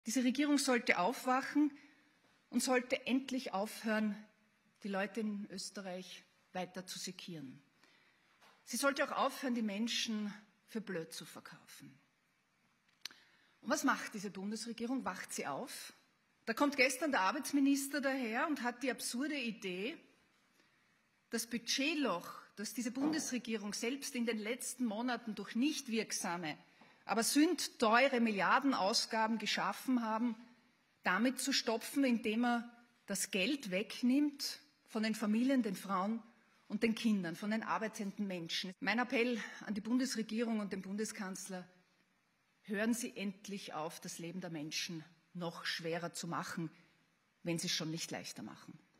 Diese Regierung sollte aufwachen und sollte endlich aufhören, die Leute in Österreich weiter zu sekieren. Sie sollte auch aufhören, die Menschen für blöd zu verkaufen. Und was macht diese Bundesregierung? Wacht sie auf? Da kommt gestern der Arbeitsminister daher und hat die absurde Idee, das Budgetloch, das diese Bundesregierung selbst in den letzten Monaten durch nicht wirksame, aber sündteure Milliardenausgaben geschaffen haben, damit zu stopfen, indem er das Geld wegnimmt von den Familien, den Frauen und den Kindern, von den arbeitenden Menschen. Mein Appell an die Bundesregierung und den Bundeskanzler: Hören Sie endlich auf, das Leben der Menschen noch schwerer zu machen, wenn Sie es schon nicht leichter machen.